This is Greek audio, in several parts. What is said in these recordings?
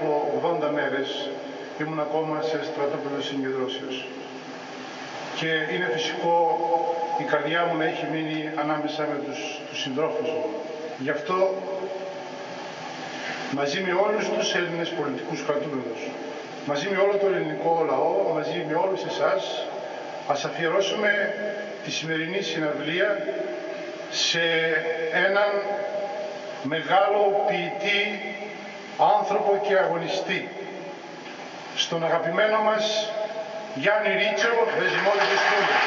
από 80 μέρες ήμουν ακόμα σε στρατόπεδο συγκεντρώσεως. Και είναι φυσικό η καρδιά μου να έχει μείνει ανάμεσα με τους συντρόφους μου. Γι' αυτό, μαζί με όλους τους Έλληνες πολιτικούς κρατούμενους, μαζί με όλο το ελληνικό λαό, μαζί με όλους εσάς, ας αφιερώσουμε τη σημερινή συναυλία σε έναν μεγάλο ποιητή, άνθρωπο και αγωνιστή, στον αγαπημένο μας Γιάννη Ρίτσο, Δεσμόλη της Τούμπας.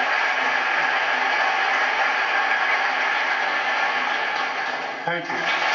Thank you.